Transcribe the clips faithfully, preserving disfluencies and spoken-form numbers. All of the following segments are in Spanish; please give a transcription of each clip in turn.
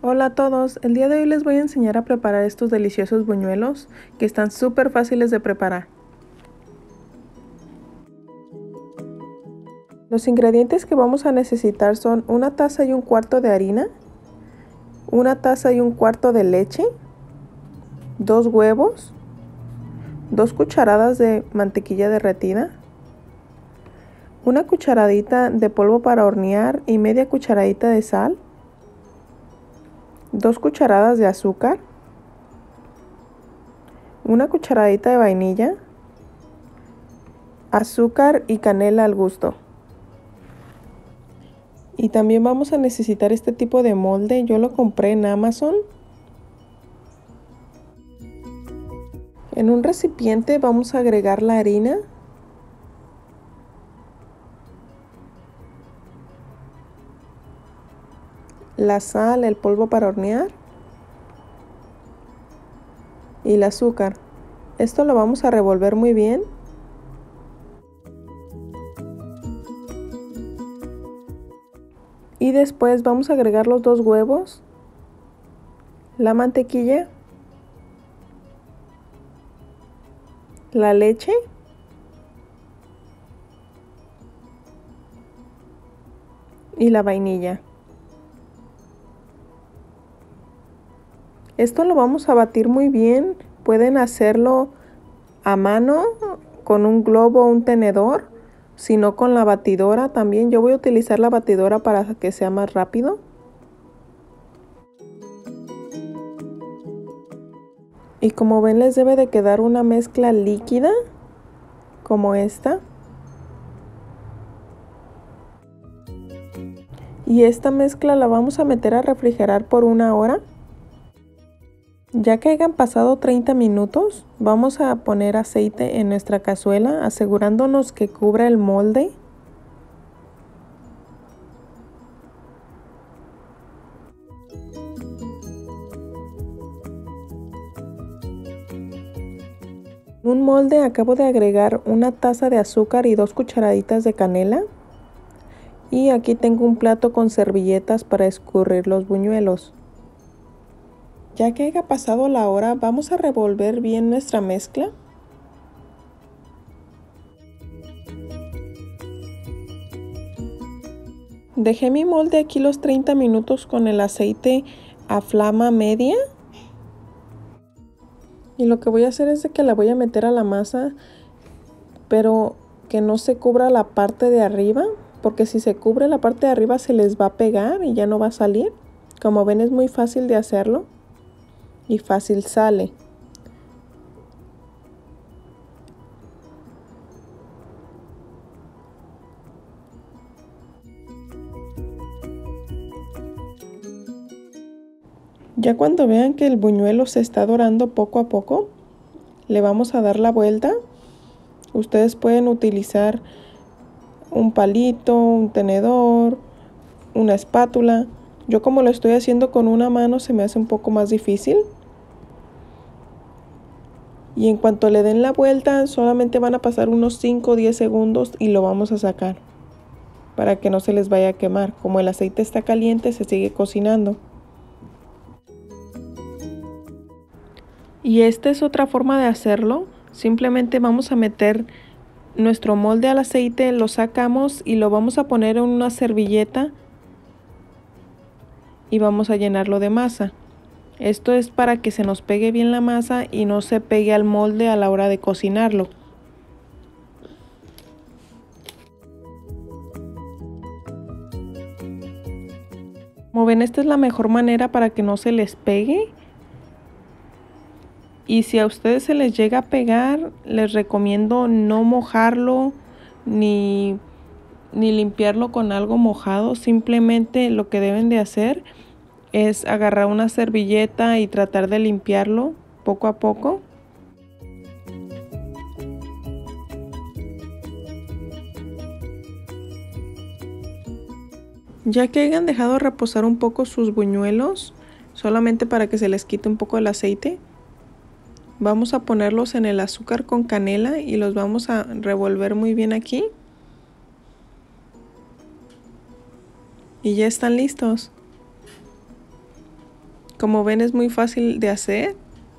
Hola a todos, el día de hoy les voy a enseñar a preparar estos deliciosos buñuelos que están súper fáciles de preparar. Los ingredientes que vamos a necesitar son una taza y un cuarto de harina, una taza y un cuarto de leche, dos huevos, dos cucharadas de mantequilla derretida, una cucharadita de polvo para hornear y media cucharadita de sal, dos cucharadas de azúcar, una cucharadita de vainilla, azúcar y canela al gusto. Y también vamos a necesitar este tipo de molde, yo lo compré en Amazon. En un recipiente vamos a agregar la harina, la sal, el polvo para hornear y el azúcar. Esto lo vamos a revolver muy bien. Y después vamos a agregar los dos huevos, la mantequilla, la leche y la vainilla. Esto lo vamos a batir muy bien. Pueden hacerlo a mano con un globo o un tenedor, sino con la batidora también. Yo voy a utilizar la batidora para que sea más rápido. Y como ven, les debe de quedar una mezcla líquida como esta. Y esta mezcla la vamos a meter a refrigerar por una hora. Ya que hayan pasado treinta minutos, vamos a poner aceite en nuestra cazuela, asegurándonos que cubra el molde. En un molde acabo de agregar una taza de azúcar y dos cucharaditas de canela. Y aquí tengo un plato con servilletas para escurrir los buñuelos. Ya que haya pasado la hora, vamos a revolver bien nuestra mezcla. Dejé mi molde aquí los treinta minutos con el aceite a flama media. Y lo que voy a hacer es de que la voy a meter a la masa, pero que no se cubra la parte de arriba, porque si se cubre la parte de arriba se les va a pegar y ya no va a salir. Como ven, es muy fácil de hacerlo y fácil sale. Ya cuando vean que el buñuelo se está dorando poco a poco, le vamos a dar la vuelta. Ustedes pueden utilizar un palito, un tenedor, una espátula. Yo como lo estoy haciendo con una mano se me hace un poco más difícil. Y en cuanto le den la vuelta, solamente van a pasar unos cinco o diez segundos y lo vamos a sacar para que no se les vaya a quemar. Como el aceite está caliente, se sigue cocinando. Y esta es otra forma de hacerlo. Simplemente vamos a meter nuestro molde al aceite, lo sacamos y lo vamos a poner en una servilleta y vamos a llenarlo de masa. Esto es para que se nos pegue bien la masa y no se pegue al molde a la hora de cocinarlo. Como ven, esta es la mejor manera para que no se les pegue. Y si a ustedes se les llega a pegar, les recomiendo no mojarlo ni, ni limpiarlo con algo mojado. Simplemente lo que deben de hacer es agarrar una servilleta y tratar de limpiarlo poco a poco. Ya que hayan dejado reposar un poco sus buñuelos, solamente para que se les quite un poco el aceite, vamos a ponerlos en el azúcar con canela y los vamos a revolver muy bien aquí. Y ya están listos. Como ven, es muy fácil de hacer.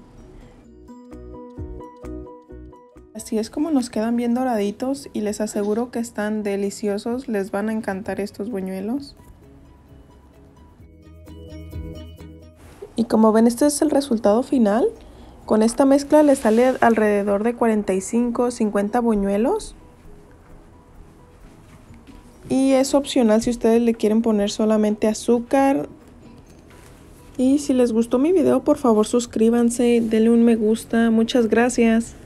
Así es como nos quedan bien doraditos y les aseguro que están deliciosos. Les van a encantar estos buñuelos. Y como ven, este es el resultado final. Con esta mezcla le sale alrededor de cuarenta y cinco a cincuenta buñuelos. Y es opcional si ustedes le quieren poner solamente azúcar. Y si les gustó mi video, por favor suscríbanse, denle un me gusta. Muchas gracias.